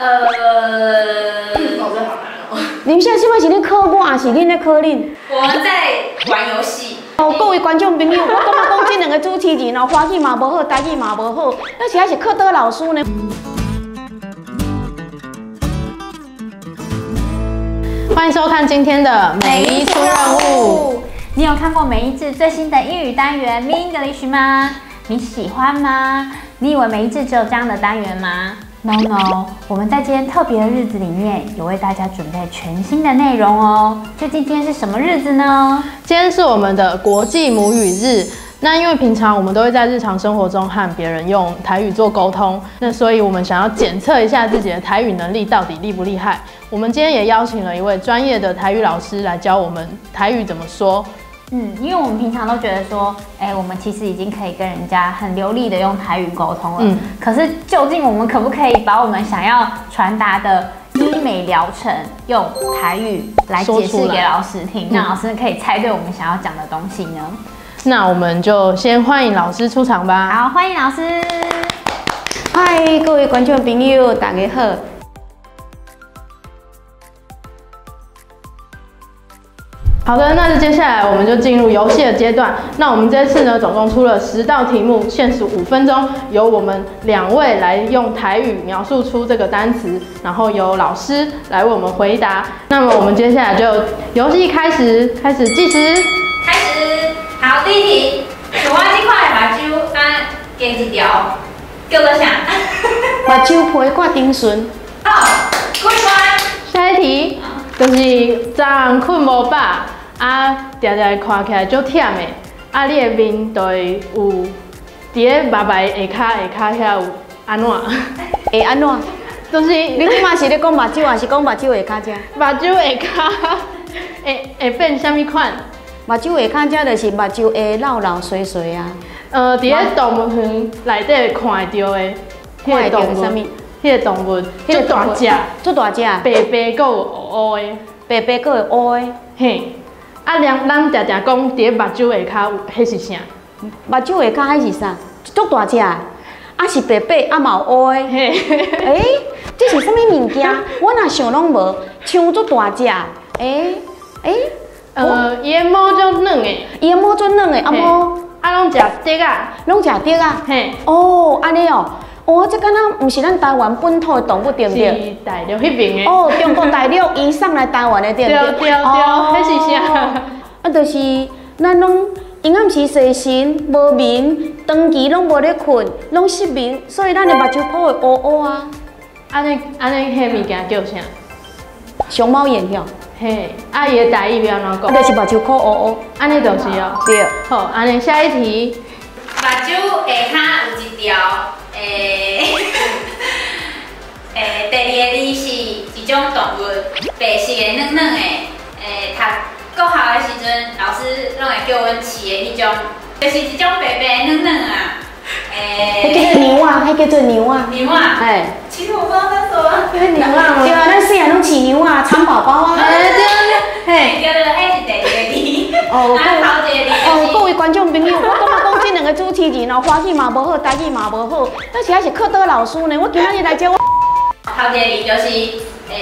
这好难哦。 你们现在是不是咧考我，还是恁咧考恁？ 我们在玩游戏。 哦，各位观众朋友，我感觉讲这两个主持人哦，华语嘛无好，台语嘛无好，而且还是课倒老师呢。 欢迎收看今天的每一出任务。 你有看过每一志最新的英语单元 Mean English 吗？你喜欢吗？你以为每一志只有这样的单元吗 ？No No， 我们在今天特别的日子里面，有为大家准备全新的内容哦。究竟今天是什么日子呢？ 今天是我们的国际母语日。那因为平常我们都会在日常生活中和别人用台语做沟通，那所以我们想要检测一下自己的台语能力到底厉不厉害。我们今天也邀请了一位专业的台语老师来教我们台语怎么说。 因为我们平常都觉得说，我们其实已经可以跟人家很流利的用台语沟通了。可是究竟我们可不可以把我们想要传达的医美疗程用台语来解释给老师听，让老师可以猜对我们想要讲的东西呢？ 那我们就先欢迎老师出场吧。 好，欢迎老师。 嗨，各位观众朋友，大家好。 好的，那接下来我们就进入游戏的阶段。那我们这次呢，总共出了10道题目，限时5分钟，由我们2位来用台语描述出这个单词，然后由老师来为我们回答。那么我们接下来就游戏开始计时。 开始。好，第一题，像我这块目睭加一条，叫做啥？ 目睭皮挂顶顺。 好 ，Good one。 下一题就是昨昏困无饱，常常看起来足忝的，你的面就会有伫咧目眉下骹遐有安怎？ 会安怎？ 就是你即马是咧讲目睭，还是讲目睭下骹只？ 目睭下骹会变啥物款？ 目睭下骹只就是目睭会老老碎碎啊。 伫咧动物园内底看会到的，迄个动物，迄个动物足大只， 足大只， 白白个有乌乌的， 白白个有乌的。 嘿，咱常常讲伫咧目睭下骹有，迄是啥？ 目睭下骹迄是啥？足大只，是白白嘛有乌的。嘿，这是啥物物件？我若想拢无，像足大只， 伊的毛足软的， 伊的毛足软的，毛拢食竹啊， 拢食竹啊。 嘿， 哦，安尼哦，这敢若毋是咱台湾本土的动物对不对？ 是大陆迄边的。 哦，中国大陆移送来台湾的对不对？ 对，迄是啥？ 就是咱拢因暗时细神无眠，长期拢无咧困，拢失眠，所以咱的目睭泡会乌乌啊。 安尼，迄物件叫啥？ 熊猫眼晓。 嘿，伊的台语要安怎讲？ 就是目睭泡乌乌， 安尼就是哦。 对。 好，安尼下一题。 目睭下骹有一条，第二个字是一种动物，白色的软软的，读国校的时阵，老师拢会叫阮饲的迄种，就是一种白白软软啊。 迄叫做牛啊，迄叫做牛啊。 牛啊。 哎。 其实我不知道那什么。 牛啊。 对啊，咱细汉拢饲牛啊，蚕宝宝啊。 对。嘿，对，迄是第二个字。头一个字。 各位观众朋友，我感觉讲这两个主持人哦，华语嘛无好，台语嘛无好，而且还是课倒老师呢。我今仔日来教我。 头一个字就是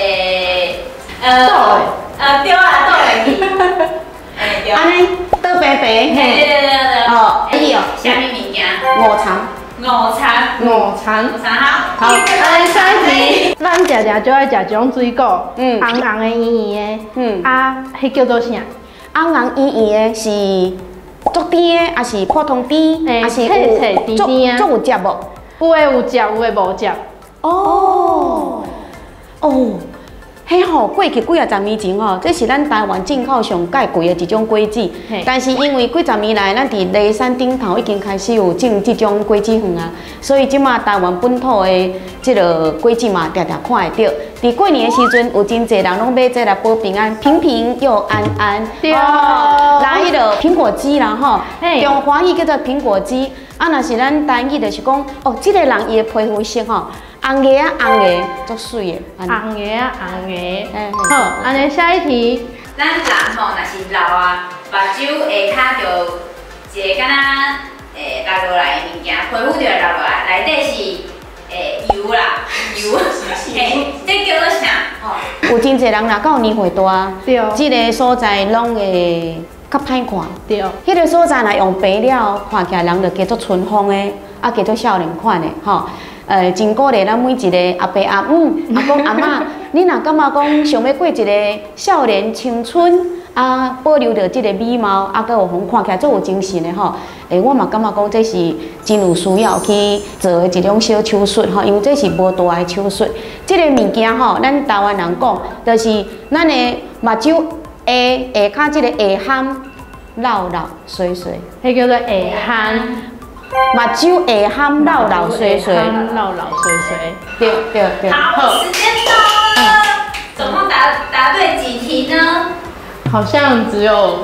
对啊，倒的字。对。 安尼倒白白。 对。 哦， 啥物物件？ 午餐。 午餐。 好。 好，安尼下一题，咱常常就爱食一种水果，红红的、圆圆的，迄叫做啥？ 红红圆圆的是足甜的，还是普通甜？还是有足有汁无？ 有的有汁，有的无汁。 哦，迄吼过去几啊十年前吼，这是咱台湾进口上介贵的一种果子。但是因为几十年来，咱伫梨山顶头已经开始有种这种果子园啊，所以即马台湾本土的这个果子嘛，常常看会到。伫过年的时阵，有真侪人拢买这来保平安，平平又安安。 对。 拿迄个苹果肌啦吼，中华语叫做苹果肌。若是咱台语就是讲，这个人伊的皮肤色吼。红个啊，红个，足水的。 红个啊，红个。好，安尼下一题。 咱人吼，若是老啊，目睭下骹就一个敢若落落来的物件，皮肤就会落落来，内底是油啦，油，嘿，这叫做啥？吼， 有真侪人若到年岁大， 对， 即个所在拢会较歹看。 对， 迄个所在若用白了，看起来人就加做春风的，啊，加做少年款的，吼。真鼓励咱每一个阿伯阿姆、阿公阿嬷，你若感觉讲想要过一个少年青春，啊，保留着即个美貌，啊，佮有互看起来足有精神的吼。我嘛感觉讲这是真有需要去做的一种小手术吼，因为这是无大的手术。这个物件吼，咱台湾人讲，就是咱的目睭下骹这个下頷老老衰衰， 迄叫做下頷。 目睭下頷老老衰衰， 老老衰衰， 对对对。 好，时间到了，总共答对几题呢？ 好像只有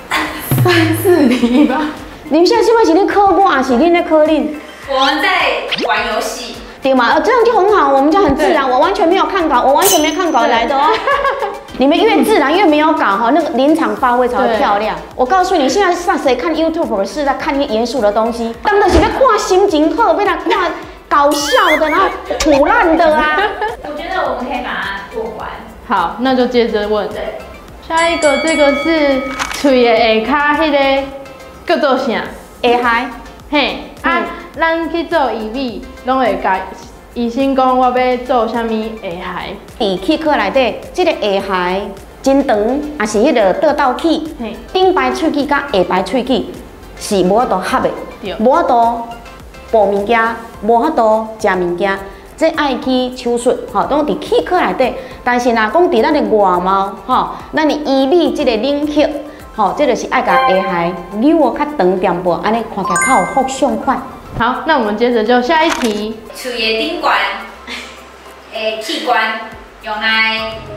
3、4题吧。 你们现在是不是在考我，还是恁在考恁？ 我们在玩游戏。 对嘛？这样就很好，我们就很自然。我完全没有看稿，我完全没看稿来的哦。你们越自然越没有稿哈，那个临场发挥才会漂亮。我告诉你，现在上谁看 YouTube 是在看严肃的东西，当然是在看心情好，被他看搞笑的，然后胡乱的啊。 我觉得我们可以把它做完。 好，那就接着问。 对， 下一个这个是嘴的下骹，迄个叫做啥？ 下海， 嘿，咱去做医美，拢会甲医生讲我要做啥物下頦。 伫齿科内底，这个下頦真长，也是迄个倒倒齿，顶排喙齿甲下排喙齿是无法度合的，无法度补物件，无法度食物件，这爱去手术，吼，拢伫齿科内底。但是若讲伫咱的外貌，吼，咱的医美这个领域，吼，这就是爱甲下頦扭较长点薄，安尼看起来较有福相款。 好，那我们接着就下一题。 嘴的顶管器官用来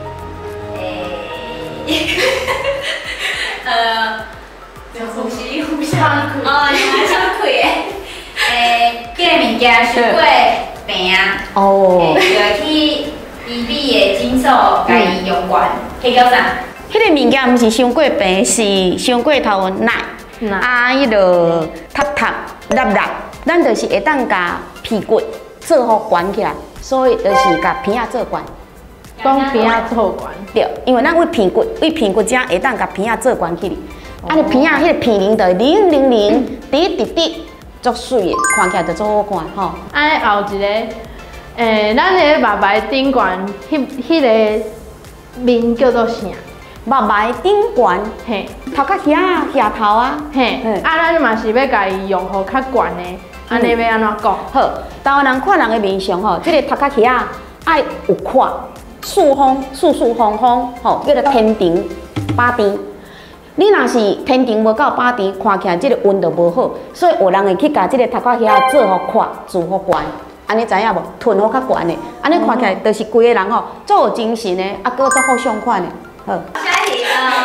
呼吸互相用来相开的这个物件是过病啊， 哦， 就会去医美的诊所甲伊用完，迄叫啥？ 迄个物件毋是伤过病，是伤过头奶，啊，迄落塌塌粒粒，咱就是会当甲屁股做好悬起来，所以就是甲鼻仔做悬。 讲鼻仔做悬。 对，因为咱为屁股遮会当甲鼻仔做悬起哩，啊，你鼻仔迄个鼻鳞就零零零，滴滴滴，足水的，看起来就足好看吼。 安尼后一个，咱个目白顶悬，迄个面叫做啥？ 目白顶悬， 嘿， 头壳遐头啊， 嘿，咱嘛是要甲伊用好较悬的，安尼要安怎讲？ 好，台湾人看人的面相吼，这个头壳壳爱有宽，四方吼，叫做天庭八长。你若是天庭无够八长，看起来这个运就无好，所以有人会去甲这个头壳遐做好宽，做好悬，安尼知影无？臀好较悬的，安尼看起来就是规个人吼，足有精神的，啊，搁足好相款的。好， 下一题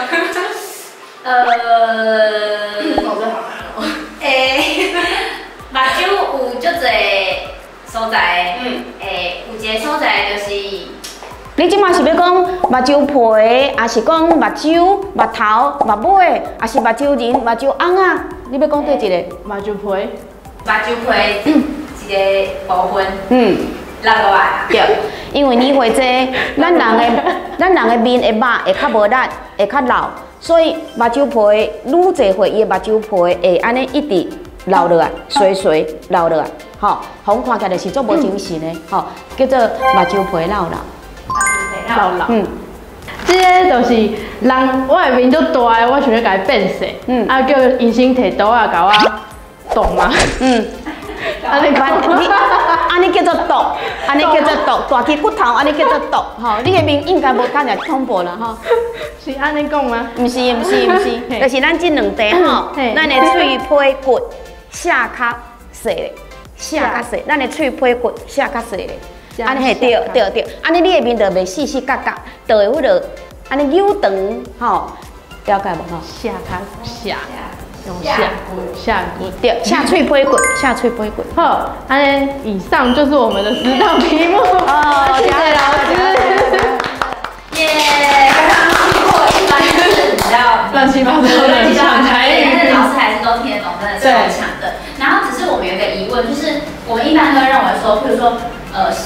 目睭有足侪所在，有一个所在就是。 你即马是要讲目睭皮，还是讲目睭、目头、目尾，还是目睭仁、目睭红啊？你要讲对一个？ 目睭皮。 目睭皮一个部分，落落来。 对，因为年岁济，咱人的面会肉会较无力，会较老，所以目睭皮愈侪岁，伊的目睭皮会安尼一直流落来，垂流落来，吼，互看起来就是足无精神的，吼，叫做目睭皮老。 老，这个就是人，我的面足大的，我想要甲伊变细，啊叫医生摕刀啊甲我动嘛， 安尼叫做毒，安尼叫做毒，大起骨头，安尼叫做毒，吼，你的面应该无看起来恐怖啦，吼。 是安尼讲吗？ 毋是，就是咱这两地吼，咱的喙皮骨下较细咧，下较细，咱的喙皮骨下较细咧。安尼嘿，对，安尼你的面就袂细细角角，就会迄落安尼扭长，吼，了解无吼？ 下用下骨， 对，下喙皮骨，下喙皮骨。 好，安尼以上就是我们的10道题目。哦，谢谢老师。 耶，刚刚经过一番就是比较乱七八糟的讲台语， 但是老师还是都听得懂，真的超强的。然后只是我们有一个疑问，就是我们一般都会认为说，譬如说，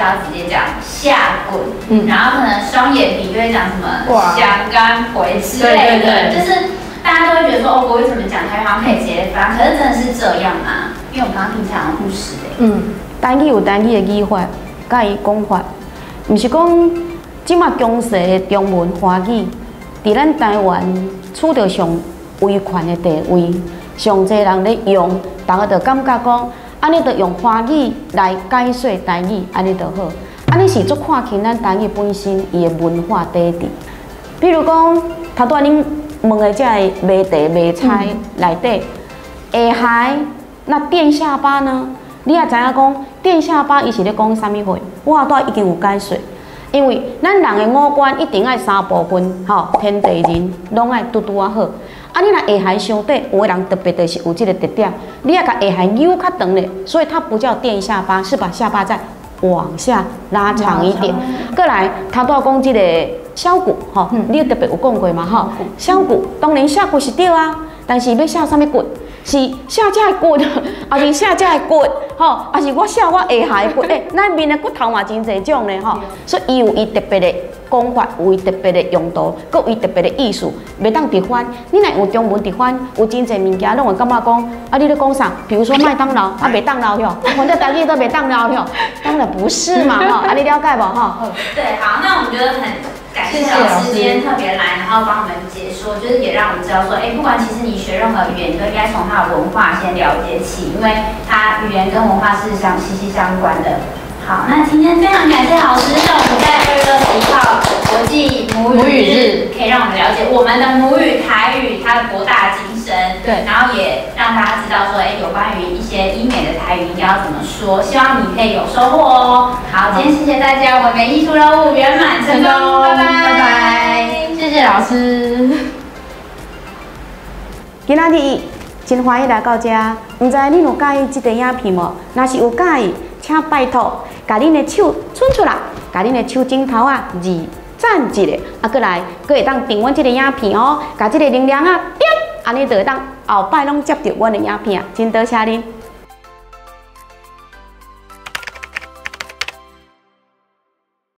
要直接讲下滚，然后可能双眼皮就会讲什么香干回之类的，就是大家都会觉得说哦，国语怎么讲台语好像可以直接翻，可是真的是这样吗？因为我们刚刚听起来好像不是单语有单语的语法，甲伊讲法，毋是讲即马强势的中文华语，伫咱台湾处着上威权的地位，上侪人咧用，大家就感觉讲，安尼就用华语来解说台语，安尼就好。安尼是足看轻咱台语本身伊的文化底蕴。比如讲，头拄仔恁问的这个卖茶卖菜内底，下海那垫下巴呢？你也知影讲垫下巴伊是咧讲啥物货？我后拄已经有解说，因为咱人的五官一定爱三部分，吼，天地人拢爱拄拄啊好。啊，你若下海伤短，有的人特别就是有这个特点，你要甲下海扭较长咧，所以它不叫垫下巴，是把下巴再往下拉长一点。过来，头拄仔讲这个小骨，吼，你特别有讲过嘛，吼，小骨当然下骨是对啊，但是要下啥物骨？是下这的骨，还是下这的骨？吼，还是我下我下海的骨？咱面的骨头嘛真侪种咧，吼，所以伊有伊特别的讲法，有伊特别的用途，佮有伊特别的意思，袂当直翻。你若用中文直翻，有真侪物件，拢会感觉讲，啊，你咧讲啥？比如说麦当劳，啊，麦当劳哟，反正台语都麦当劳哟，当然不是嘛，吼，啊，你了解无？吼。 对，好，那我们觉得很感谢老师今天特别来，然后帮我们解说，就是也让我们知道说，不管其实你学任何语言，你都应该从它的文化先了解起，因为它语言跟文化是息息相关的。好，那今天非常感谢老师，让我们在2月21号国际母语日，可以让我们了解我们的母语台语它的博大精深，对，然后也让大家知道说，有关于一些医美的台语应该要怎么说，希望你可以有收获哦。好，今天谢谢大家，我们艺术任务圆满成功，拜拜，拜拜， 谢谢老师。 今仔日真欢喜来到这，唔知恁有介意这个影片无？若是有介意，请拜托，把恁的手伸出来，把恁的手指头啊赞一个，啊，过来，搁会当订阮这个影片哦，把这个铃铛啊点，安尼就会当后摆拢接到阮的影片，真多谢恁。